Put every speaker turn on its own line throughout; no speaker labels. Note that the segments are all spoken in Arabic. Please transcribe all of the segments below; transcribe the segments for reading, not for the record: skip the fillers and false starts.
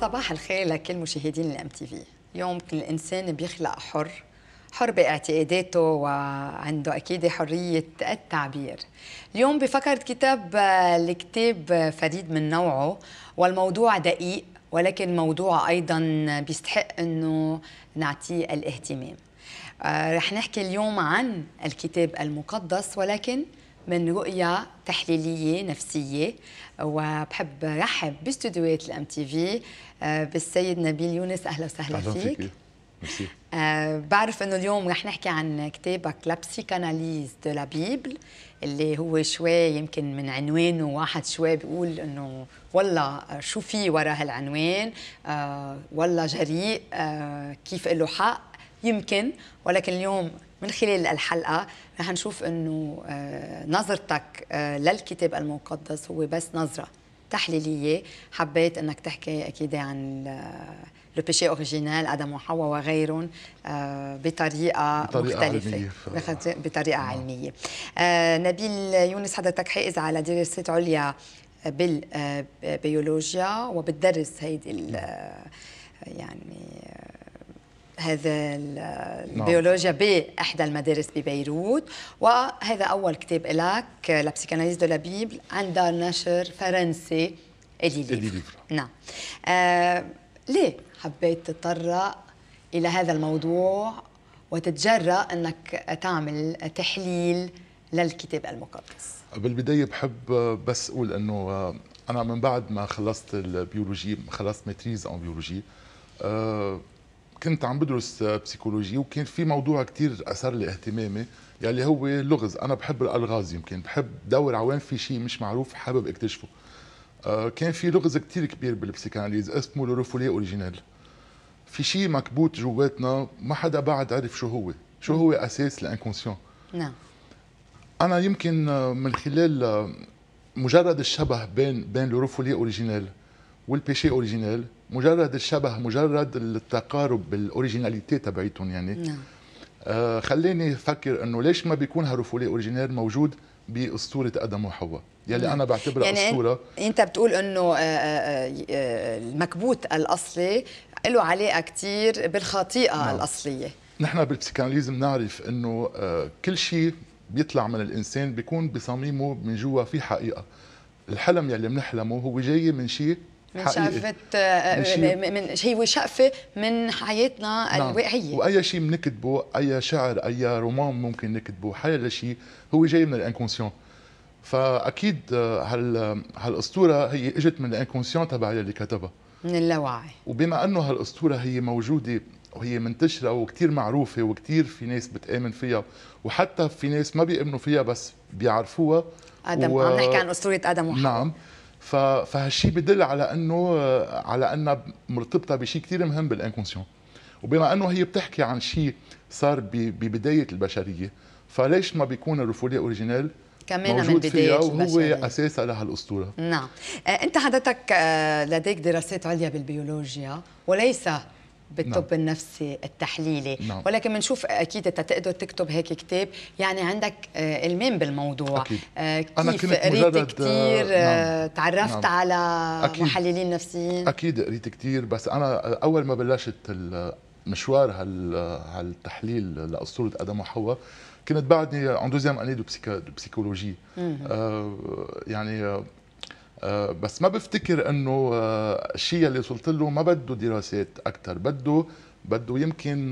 صباح الخير لكل مشاهدين الام تي في. اليوم كل الانسان بيخلق حر باعتقاداته وعنده اكيد حريه التعبير. اليوم بفكرة كتاب الكتاب فريد من نوعه، والموضوع دقيق ولكن موضوع ايضا بيستحق انه نعطيه الاهتمام. رح نحكي اليوم عن الكتاب المقدس ولكن من رؤية تحليلية نفسية، وبحب رحب باستوديوهات الام تي في بالسيد نبيل يونس. اهلا وسهلا فيك.
ميرسي.
بعرف انه اليوم رح نحكي عن كتابك لا بسيكاناليز دو لا بيبل، اللي هو شوي يمكن من عنوانه واحد شوي بيقول انه والله شو في وراء هالعنوان، والله جريء، كيف له حق يمكن. ولكن اليوم من خلال الحلقة رح نشوف أنه نظرتك للكتاب المقدس هو بس نظرة تحليلية. حبيت أنك تحكي أكيد عن لو بيشي أوريجينال آدم وحواء وغيرهم بطريقة مختلفة، بطريقة علمية. نبيل يونس، حضرتك حائز على دراسات عليا بالبيولوجيا وبتدرس هيدي يعني هذا البيولوجيا بإحدى المدارس ببيروت، وهذا أول كتاب لك لا بسيكاناليز دو لا بيبل عن دار نشر فرنسي ليفر. نعم. ليه حبيت تتطرق إلى هذا الموضوع وتتجرأ أنك تعمل تحليل للكتاب المقدس؟
بالبداية بحب بس أقول أنه أنا من بعد ما خلصت البيولوجي، خلصت ماتريز أو بيولوجي، كنت عم بدرس بسيكولوجي، وكان في موضوع كتير أثار لي اهتمامي يلي هو اللغز. أنا بحب الألغاز، يمكن بحب دور على وين في شيء مش معروف حابب اكتشفه. كان في لغز كتير كبير بالبسيكاناليز اسمه لو ريفولي اوريجينال. في شيء مكبوت جواتنا ما حدا بعد عرف شو هو أساس الانكونسيون.
نعم.
أنا يمكن من خلال مجرد الشبه بين لو ريفولي اوريجينال والبيشي اوريجينال، مجرد الشبه، مجرد التقارب بالاوريجيناليتي تبعيتهم يعني.
نعم.
خليني افكر انه ليش ما بيكون هالرفولي اوريجينال موجود باسطوره ادم وحواء يلي انا بعتبرها
يعني
اسطوره.
انت بتقول انه المكبوت الاصلي له علاقه كثير بالخطيئه. نعم. الاصليه.
نحن بالبسيكاناليزم بنعرف انه كل شيء بيطلع من الانسان بيكون بصميمه من جوا في حقيقه. الحلم يلي بنحلمه هو جاي من شيء
من شقفة، هي شقفة من حياتنا. نعم. الواقعية.
وأي شيء بنكتبه، أي شعر، أي رومان ممكن نكتبه، حي شيء هو جاي من الانكونسيون. فأكيد هالأسطورة هي اجت من الانكونسيون تبع اللي كتبها،
من اللاوعي.
وبما أنه هالأسطورة هي موجودة وهي منتشرة وكتير معروفة وكتير في ناس بتآمن فيها، وحتى في ناس ما بيؤمنوا فيها بس بيعرفوها.
عم نحكي عن أسطورة آدم وحواء.
نعم. فهالشيء بدل على انها مرتبطه بشيء كثير مهم بالانكونسيون، وبما انه هي بتحكي عن شيء صار ببدايه البشريه، فليش ما بيكون الرفوليه اوريجينال
كمان
موجود
من بداية
فيها وهو اساسها لهالاسطوره.
نعم. انت حضرتك لديك دراسات عليا بالبيولوجيا وليس بالطب. نعم. النفسي التحليلي.
نعم.
ولكن بنشوف اكيد انت تقدر تكتب هيك كتاب، يعني عندك علمين بالموضوع.
أكيد.
كيف قريت كثير؟
نعم.
تعرفت. نعم. على
أكيد.
محللين نفسيين؟
اكيد قريت كثير، بس انا اول ما بلشت مشوار هالتحليل لاسطوره ادم وحواء كنت بعدني عن دوزيام اني دو بسيكولوجي. يعني بس ما بفتكر انه الشيء اللي وصلت له ما بده دراسات اكثر، بده يمكن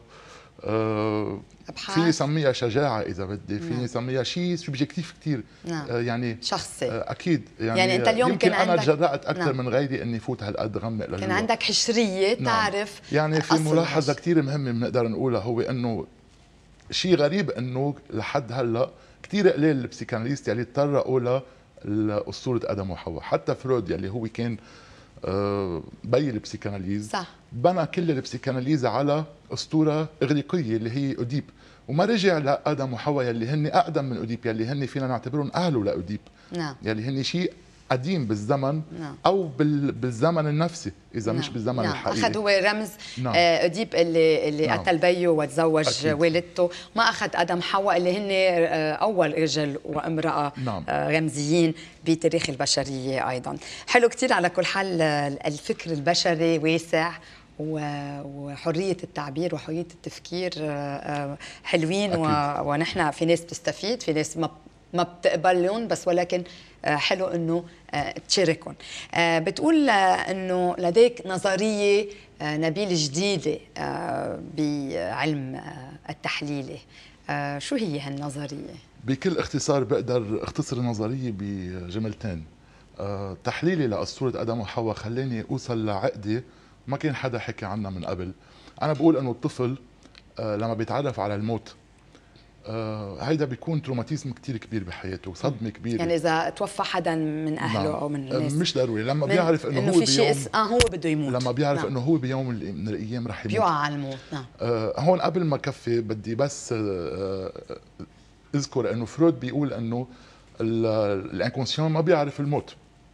فيني سميها شجاعه اذا بدي، فيني سميها شيء سبجكتيف كثير.
نعم.
يعني
شخصي.
اكيد
يعني انت اليوم
يمكن
كان
انا
عندك.
تجرأت اكثر.
نعم.
من غيري اني فوت هالقد غمق لجوا.
كان عندك حشريه. نعم. تعرف.
يعني في ملاحظه كثير مهمه بنقدر نقولها، هو انه شيء غريب انه لحد هلا كثير قليل البسيكاناليست يلي تطرقوا لأسطورة آدم وحواء. حتى فرويد يلي هو كان بي البسيكاناليز، صح، بنى كل البسيكاناليز على أسطورة إغريقية اللي هي أوديب، وما رجع لآدم وحواء يلي هن أقدم من أوديب، يلي هن فينا نعتبرهم أهله لأوديب.
نعم.
يلي هن شيء قديم بالزمن او بالزمن النفسي اذا مش بالزمن الحقيقي.
اخذ هو رمز اديب اللي قتل بيه وتزوج والدته، ما اخذ ادم حواء اللي هن اول رجل وامراه رمزيين بتاريخ البشريه ايضا. حلو كثير على كل حال، الفكر البشري واسع وحرية التعبير وحرية التفكير حلوين، ونحن في ناس بتستفيد، في ناس ما بتقبلهم، بس ولكن حلو انه تشاركهم. بتقول انه لديك نظرية نبيل جديدة بعلم التحليلي، شو هي هالنظرية؟
بكل اختصار بقدر اختصر النظرية بجملتين. تحليلي لأسطورة آدم وحواء خلاني اوصل لعقدة ما كان حدا حكي عنها من قبل. أنا بقول إنه الطفل لما بيتعرف على الموت هيدا بيكون تروماتيزم كتير كبير بحياته، صدمة كبيرة.
يعني إذا توفى حدا من أهله أو من الناس
مش ضروري، لما بيعرف إنه هو بيوم
هو بده يموت،
لما بيعرف إنه هو بيوم من الأيام رح يموت،
بيوعى على الموت.
هون قبل ما كفي بدي بس اذكر إنه فرويد بيقول إنه الانكونسيون ما بيعرف الموت.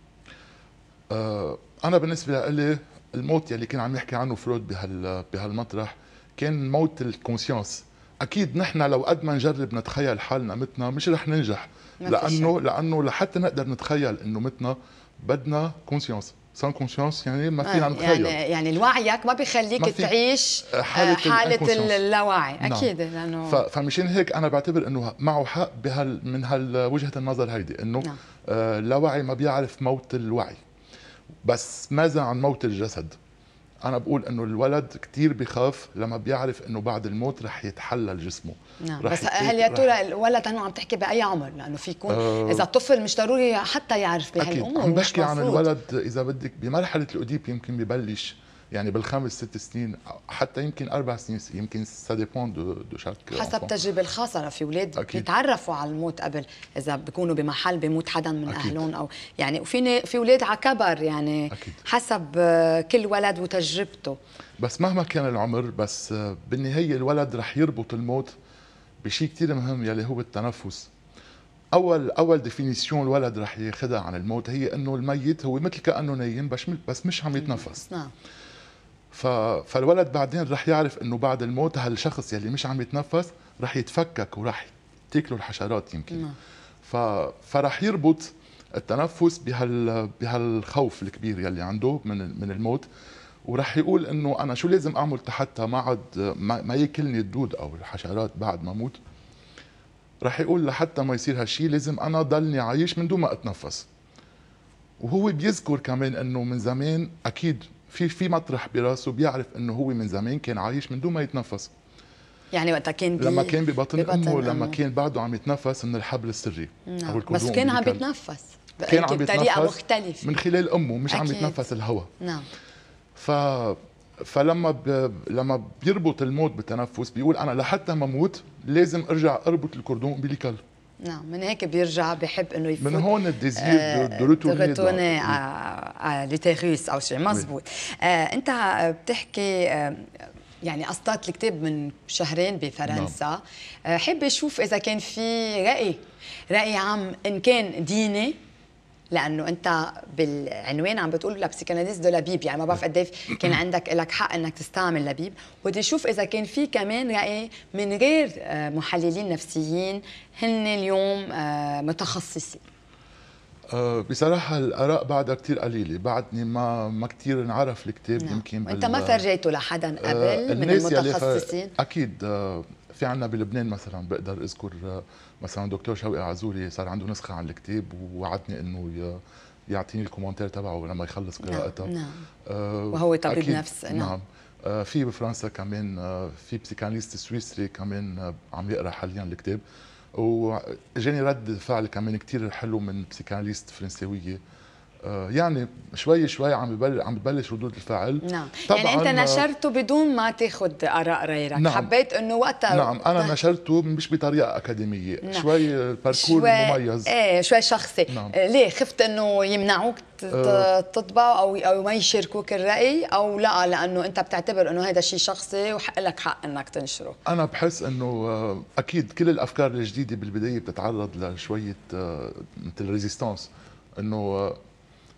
أنا بالنسبة لي الموت يلي كان عم يحكي عنه فرويد بهالمطرح كان موت الكونسيونس. اكيد نحن لو قد ما نجرب نتخيل حالنا متنا مش رح ننجح، لانه لحتى نقدر نتخيل انه متنا بدنا كونسيونس. سان كونسيونس يعني ما فينا نتخيل، يعني
الوعيك ما بيخليك تعيش حالة اللاوعي. اكيد لانه
فمشان هيك انا بعتبر انه معه حق من وجهة النظر هيدي، انه اللاوعي ما بيعرف موت الوعي. بس ماذا عن موت الجسد؟ أنا بقول إنه الولد كتير بخاف لما بيعرف إنه بعد الموت رح يتحلل جسمه.
بس هل يا ترى الولد هنو عم تحكي بأي عمر؟ لأنه في يكون إذا الطفل مش ضروري حتى يعرف بهالأمور.
عم بحكي عن الولد إذا بدك بمرحلة الأديب، يمكن ببلش يعني بالخمس 6 سنين، حتى يمكن 4 سنين، يمكن سا ديبون دو شاك.
حسب التجربة الخاصة. في أولاد بيتعرفوا على الموت قبل، إذا بيكونوا بمحل بيموت حدا من أهلهم، أو يعني في أولاد على كبر، يعني حسب كل ولد وتجربته.
بس مهما كان العمر، بس بالنهاية الولد رح يربط الموت بشيء كتير مهم يلي هو التنفس. أول ديفينيسيون الولد رح ياخذها عن الموت هي إنه الميت هو مثل كأنه نايم بس مش عم يتنفس. فالولد بعدين رح يعرف انه بعد الموت هالشخص يلي مش عم يتنفس رح يتفكك ورح تاكله الحشرات يمكن. فرح يربط التنفس بهالخوف الكبير يلي عنده من الموت، ورح يقول انه انا شو لازم اعمل حتى ما ياكلني الدود او الحشرات بعد ما اموت. رح يقول لحتى ما يصير هالشيء لازم انا ضلني عايش من دون ما اتنفس. وهو بيذكر كمان انه من زمان اكيد في مطرح براسه بيعرف انه هو من زمان كان عايش من دون ما يتنفس.
يعني وقتها كان
لما كان ببطن امه، لما كان بعده عم يتنفس من الحبل السري.
بس كان عم بيتنفس
بطريقه
مختلفه
من خلال امه، مش عم يتنفس الهواء. لما بيربط الموت بالتنفس بيقول انا لحتى ما اموت لازم ارجع اربط الكوردون امبليكال.
من هيك بيرجع بحب انه يفوت
من هون الديزير دو
ريتورني على ليتيروس او شيء. مزبوط. انت بتحكي يعني أصدرت الكتاب من شهرين بفرنسا. حابة أشوف إذا كان في رأي عام إن كان ديني، لأنه أنت بالعنوان عم بتقول لا بسيكاناليست دو لابيب، يعني ما بعرف قد كان عندك لك حق إنك تستعمل لابيب. بدي أشوف إذا كان في كمان رأي من غير محللين نفسيين هن اليوم متخصصين.
بصراحة الآراء بعدها كتير قليلة، بعدني ما كتير انعرف الكتاب. يمكن
أنت ما فرجيته لحدا قبل من المتخصصين؟
أكيد. في عنا بلبنان مثلا بقدر أذكر مثلا دكتور شوقي عزوري صار عنده نسخة عن الكتاب ووعدني إنه يعطيني الكومنتير تبعه لما يخلص قراءتها.
نعم. وهو طبيب نفس.
نعم. في بفرنسا كمان في بسيكاناليست سويسري كمان عم يقرأ حاليا الكتاب، وجاني رد فعل كمان كتير حلو من بسيكاناليست فرنساويه. يعني شوي عم ببلش ردود الفعل.
نعم. يعني انت نشرته بدون ما تاخذ اراء غيرك. نعم. حبيت انه وقتها
نعم انا نشرته مش بطريقه اكاديميه. نعم. شوي الباركور مميز.
شوي شخصي. نعم. ليه خفت انه يمنعوك تطبع او ما يشاركوك الراي، او لا لانه انت بتعتبر انه هذا شيء شخصي وحق لك حق انك تنشره؟
انا بحس انه اكيد كل الافكار الجديده بالبدايه بتتعرض لشويه مثل ريزيستانس، انه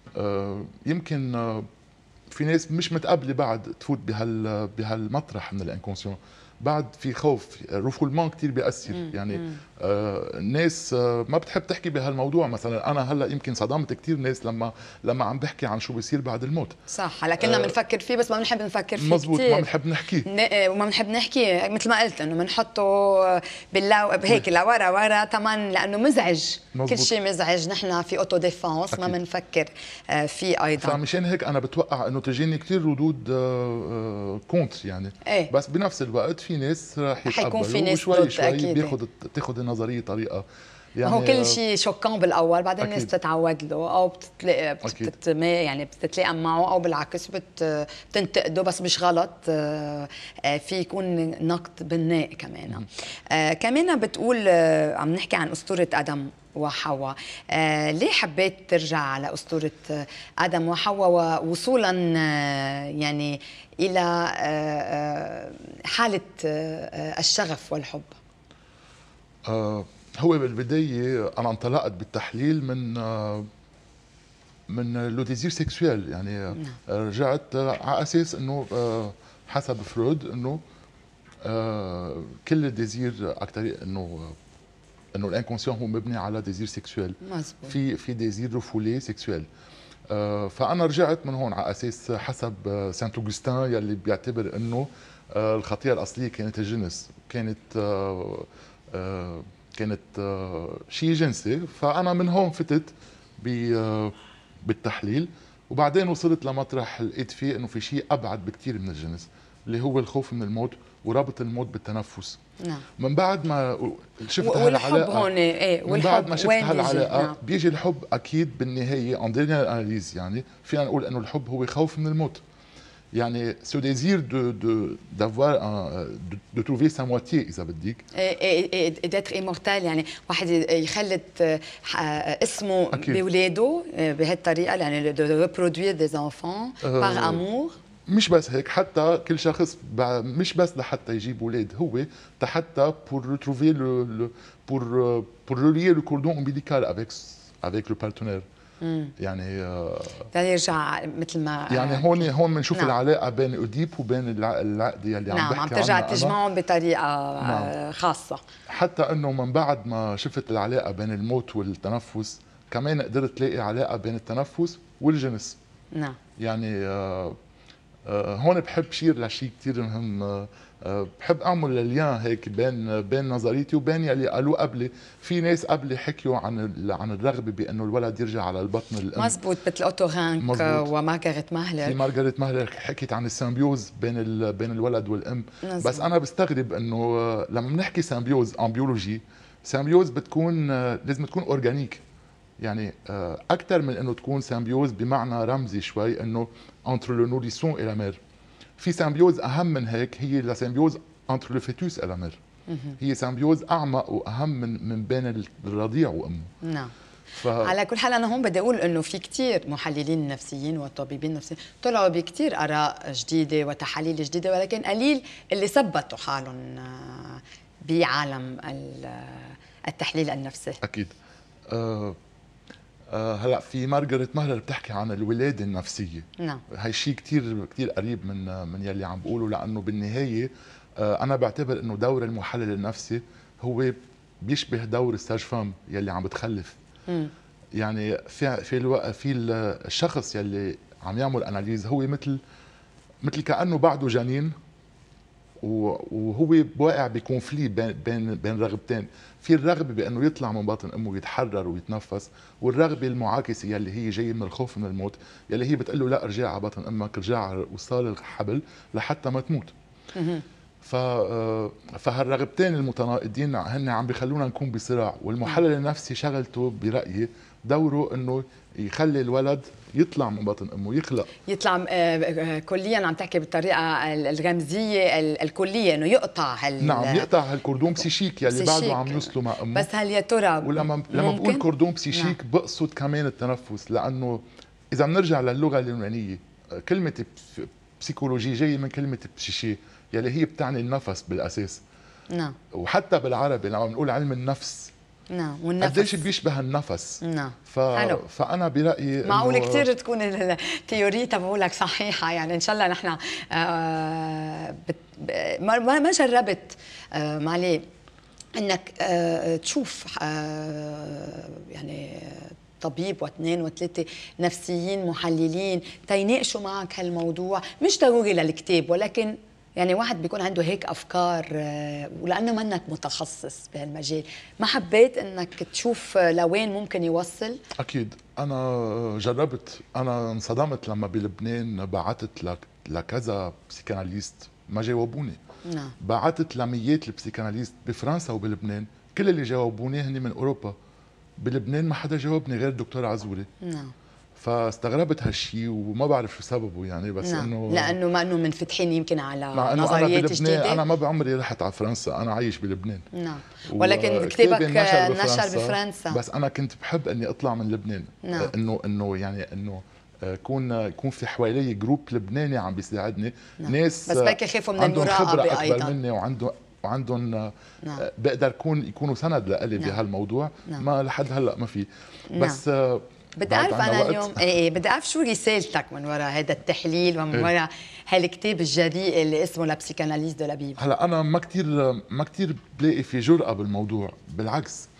يمكن في ناس مش متقبله بعد تفوت بهالمطرح من الانكونسيون، بعد في خوف، الرفولمون كثير بيأثر. يعني الناس ما بتحب تحكي بهالموضوع. مثلا انا هلا يمكن صدمت كثير ناس لما عم بحكي عن شو بيصير بعد الموت.
صح، هلا كنا بنفكر فيه بس ما بنحب نفكر فيه
مزبوط،
كثير.
ما بنحب نحكيه
وما بنحب نحكي مثل ما قلت انه بنحطه هيك لورا ورا كمان لانه مزعج.
مزبوط.
كل شيء مزعج، نحن في اوتو ديفونس ما بنفكر فيه ايضا.
فمشان هيك انا بتوقع انه تجيني كثير ردود كونت يعني.
ايه؟
بس بنفس الوقت في ناس رح
حيكون في
يتقبلوا
ناس
وشوي
ضد
شوي
اكيد.
تاخذ النظريه طريقه
يعني
يعني.
هو كل شيء شوكان بالاول، بعدين الناس بتتعود له او بتتلاقى يعني بتتلائم معه، او بالعكس بتنتقده بس مش غلط. في يكون نقد بناء كمان. كمان بتقول عم نحكي عن اسطوره ادم وحواء. ليه حبيت ترجع على اسطوره ادم وحواء ووصولا يعني الى حاله الشغف والحب؟
هو بالبدايه انا انطلقت بالتحليل من لو ديزير سيكسويل يعني. رجعت على اساس انه حسب فرويد انه كل الديزير اكثر انه الانكونسيون هو مبني على ديزير سيكسويل. في ديزير رفولي سيكسويل. فانا رجعت من هون على اساس حسب سانت اوغسطين يلي بيعتبر انه الخطيئه الاصليه كانت الجنس، كانت شيء جنسي. فانا من هون فتت بالتحليل، وبعدين وصلت لمطرح لقيت فيه انه في شيء ابعد بكثير من الجنس، اللي هو الخوف من الموت وربط الموت بالتنفس.
نعم.
من بعد ما شفت
هالعلاقه هون
من بعد ما شفت هالعلاقه
نعم.
بيجي الحب اكيد بالنهايه ان ديرنيير اناليز. يعني فينا نقول انه الحب هو خوف من الموت. يعني سو ديزير دافوار دو تروفي سا مواتي اذا بدك،
ديتر ايمورتال. يعني واحد يخلد اسمه باولاده بهالطريقه، يعني دو ريبرودوير دي انفون بار امور.
مش بس هيك، حتى كل شخص مش بس لحتى يجيب اولاد، هو حتى بور ريتروفي بور ريليer le cordon ombilical avec le partenaire. يعني
يرجع مثل ما
يعني هون بنشوف نعم. العلاقه بين اوديب وبين العقد يلي عم بحكي عنها.
عم ترجع تجمعهم بطريقه نعم. خاصه.
حتى انه من بعد ما شفت العلاقه بين الموت والتنفس، كمان قدرت تلاقي علاقه بين التنفس والجنس.
نعم.
يعني هون بحب شير لشيء كثير مهم. بحب اعمل لليان هيك بين نظريتي وبين يلي قالوه قبلي. في ناس قبلي حكيوا عن الرغبه بانه الولد يرجع على البطن الام.
مزبوط، مثل اوتو رانك ومارغريت ماهلر.
في مارغريت ماهلر حكيت عن السيمبيوز بين الولد والام. مزبوط. بس انا بستغرب انه لما بنحكي سيمبيوز ان بيولوجي، سيمبيوز بتكون لازم تكون اورجانيك. يعني اكثر من انه تكون سيمبيوز بمعنى رمزي شوي انه entre le nourrisson et la mère. في سيمبيوز اهم من هيك، هي لا سيمبيوز entre le fœtus et la mère. هي سيمبيوز اعمق واهم من بين الرضيع وامه.
نعم. على كل حال انا هون بدي اقول انه في كثير محللين نفسيين وطبيبين نفسيين طلعوا بكثير اراء جديده وتحاليل جديده، ولكن قليل اللي ثبتوا حالهم بعالم التحليل النفسي.
اكيد. هلا في مارغريت ماهلر بتحكي عن الولاده النفسيه.
نعم.
هي شيء كثير قريب من يلي عم بقوله، لانه بالنهايه انا بعتبر انه دور المحلل النفسي هو بيشبه دور الساج فام يلي عم بتخلف. يعني في الشخص يلي عم يعمل اناليز هو مثل كانه بعده جنين، وهو واقع بكونفلي بين رغبتين. في الرغبه بانه يطلع من بطن امه ويتحرر ويتنفس، والرغبه المعاكسه يلي هي جايه من الخوف من الموت، يلي هي بتقول له لا ارجع على بطن امك، ارجع على وصال الحبل لحتى ما تموت. فهالرغبتين المتناقضين هن عم بيخلونا نكون بصراع. والمحلل النفسي شغلته برايي دوره انه يخلي الولد يطلع من بطن امه، يطلع
كليا. عم تحكي بالطريقه الرمزيه الكليه، انه يقطع
نعم، يقطع هالكوردون بسيشيك يلي بعده عم يوصلوا مع امه.
بس هل يا ترى
ولما بقول كوردون بسيشيك نعم. بقصد كمان التنفس، لانه اذا بنرجع للغه اليونانيه كلمه بسيكولوجي جايه من كلمه بسيشي يلي هي بتعني النفس بالاساس.
نعم.
وحتى بالعربي لما بنقول علم النفس
نعم، والنفس
قديش بيشبه النفس.
نعم.
حلو. فانا برايي
معقول كثير تكون التيوري تبعولك صحيحه، يعني ان شاء الله نحن ما جربت معلي انك تشوف يعني طبيب واثنين وثلاثه نفسيين محللين تيناقشوا معك هالموضوع، مش ضروري للكتاب ولكن يعني واحد بيكون عنده هيك افكار، ولانه منك متخصص بهالمجال، ما حبيت انك تشوف لوين ممكن يوصل؟
اكيد انا جربت، انا انصدمت لما بلبنان بعثت لكذا بسيكاناليست ما جاوبوني.
نعم.
بعثت لميات البسيكاناليست بفرنسا وبلبنان، كل اللي جاوبوني هن من اوروبا. بلبنان ما حدا جاوبني غير الدكتور عزوري.
نعم.
فاستغربت هالشيء وما بعرف شو سببه يعني، بس
نعم.
انه
لانه ما انه منفتحين يمكن على
مع انه
نظريات
انا
جديده.
انا ما بعمري رحت على فرنسا، انا عايش بلبنان.
نعم. ولكن كتابك نشر بفرنسا.
بس انا كنت بحب اني اطلع من لبنان.
نعم.
انه يعني انه يكون في حوالي جروب لبناني عم بيساعدني.
نعم.
ناس
بس بلكي خافوا من
عندهم خبره
المراقبه
اكبر
ايضا
مني وعندهم
نعم.
بقدر يكونوا سند لإلي
نعم.
بهالموضوع.
نعم.
ما لحد هلا ما في.
نعم.
بس
بدي اعرف انا اليوم بدي اعرف شو رسالتك من وراء هذا التحليل ومن وراء هالكتاب الجريء اللي اسمه لا بسيكاناليز دو لا بيبل.
هلا انا ما كثير بلاقي في جرأة بالموضوع، بالعكس.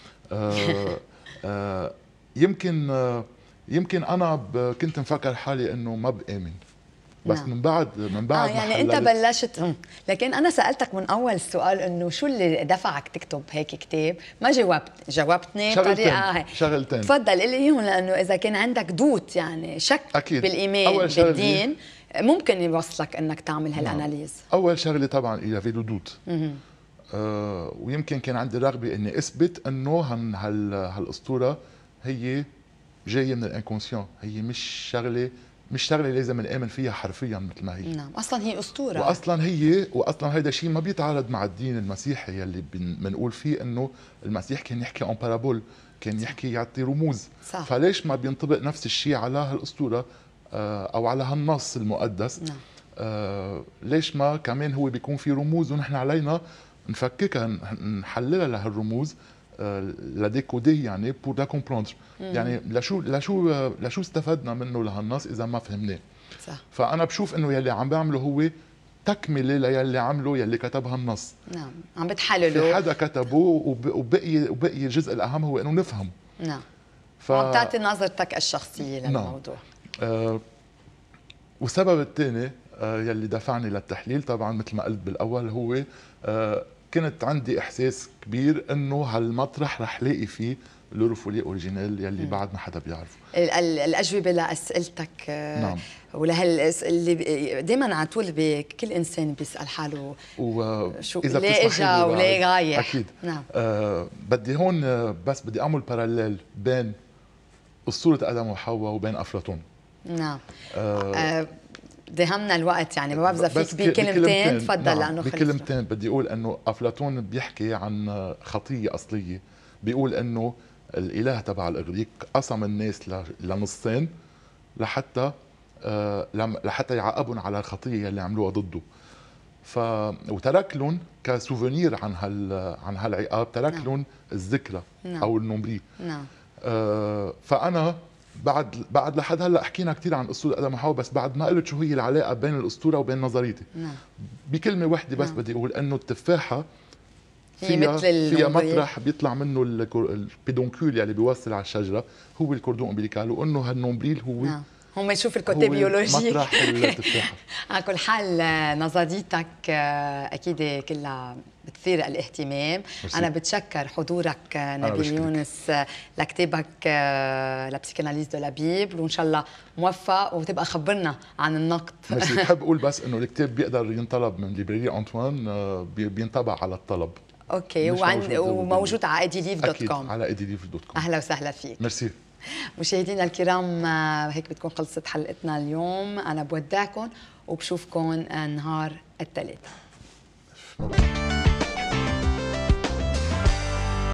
يمكن انا كنت مفكر حالي انه ما بآمن، بس
نعم.
من بعد
يعني انت بلشت لكن انا سالتك من اول سؤال انه شو اللي دفعك تكتب هيك كتاب، ما جاوبتني بطريقه هيك.
شغلتين
تفضل قل لي، لانه اذا كان عندك دوت يعني شك
أكيد.
بالايمان بالدين ممكن يوصلك انك تعمل هالاناليز.
اول شغله طبعا الى في دوت. ويمكن كان عندي رغبه اني اثبت انه هالاسطوره هي جايه من الانكونسيون، هي مش شغله لازم نآمن فيها حرفيا مثل ما هي.
نعم، اصلا هي اسطوره.
واصلا هيدا شيء ما بيتعارض مع الدين المسيحي يلي بنقول فيه انه المسيح كان يحكي اون بارابول، كان يحكي يعطي رموز.
صح.
فليش ما بينطبق نفس الشيء على هالاسطوره او على هالنص المقدس؟
نعم.
ليش ما كمان هو بيكون في رموز ونحن علينا نفككها، نحللها لهالرموز، لديكودي يعني بور لا كومبروندر. يعني لشو استفدنا منه لهالنص اذا ما فهمناه؟
صح.
فانا بشوف انه يلي عم بعمله هو تكمله ليلي عمله يلي كتب هالنص.
نعم، عم بتحلله
في حدا كتبه وبقي الجزء الاهم هو انه نفهم.
نعم. وعم تعطي نظرتك الشخصيه للموضوع.
نعم. والسبب الثاني يلي دفعني للتحليل طبعا مثل ما قلت بالاول هو كنت عندي احساس كبير انه هالمطرح رح لاقي فيه لورفولي اوريجينال يلي بعد ما حدا بيعرفه.
الاجوبه لاسئلتك.
نعم.
اللي دائما على طول بكل انسان بيسال حاله
شو
ليه اجا وليه رايح.
اكيد.
نعم.
بدي هون بس بدي اعمل باراليل بين اسطوره ادم وحواء وبين افلاطون.
نعم. دهمنا الوقت يعني ما بعرف اذا فيك بكلمتين تفضل. نعم. لانه
بكلمتين بدي اقول انه افلاطون بيحكي عن خطيه اصليه، بيقول انه الاله تبع الاغريق قسم الناس لنصين لحتى يعاقبهم على الخطيه اللي عملوها ضده. وترك لهم كسوفونير عن هالعقاب، ترك لهم الذكرى.
نعم.
او النومبري.
نعم.
فانا بعد لحد هلا حكينا كثير عن اسطوره ادم وحواء، بس بعد ما قلت شو هي العلاقه بين الاسطوره وبين نظريتي.
نعم.
بكلمه واحده بس. نعم. بدي اقول انه التفاحه
فيها
مطرح بيطلع منه البيدونكول اللي بيوصل على الشجره، هو الكوردون امبليكال، وانه هالنومبريل هو.
نعم. هم يشوف الكتاب بيولوجي
مطرح التفاحه.
على كل حال نظريتك اكيد كلها بتثير الاهتمام.
مرسي.
انا بتشكر حضورك نبيل يونس لكتابك لا بسيكاناليز دو لا بيبل، وان شاء الله موفق وتبقى خبرنا عن النقد.
بس بحب اقول بس انه الكتاب بيقدر ينطلب من ليبراري انطوان، بينطبع على الطلب.
اوكي. وموجود على ediliv.com.
على ediliv.com.
اهلا وسهلا فيك.
ميرسي.
مشاهدينا الكرام، هيك بتكون خلصت حلقتنا اليوم. انا بودعكم وبشوفكم نهار الثلاثاء.